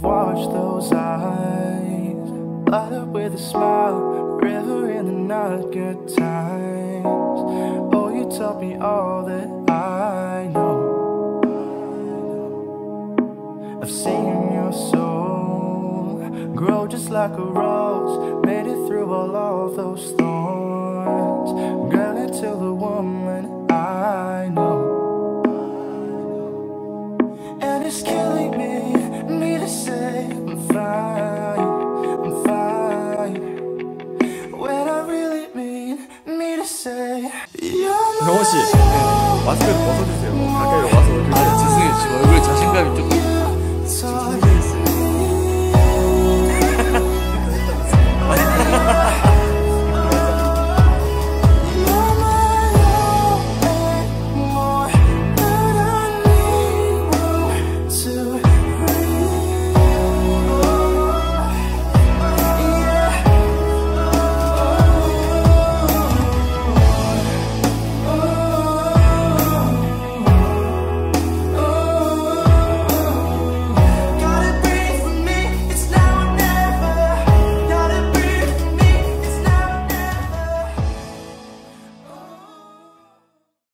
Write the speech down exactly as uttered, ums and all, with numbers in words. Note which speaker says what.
Speaker 1: watched those eyes light up with a smile, river in the night, good times. Oh, you taught me all that I know. I've seen your soul grow just like a rose, made it through all of those thorns. Girl, until the woman I know. And it's killing me, me to say I'm fine, I'm fine, when I really mean me to say you're
Speaker 2: 경호씨, 네, 마스크를 벗어주세요. 가까이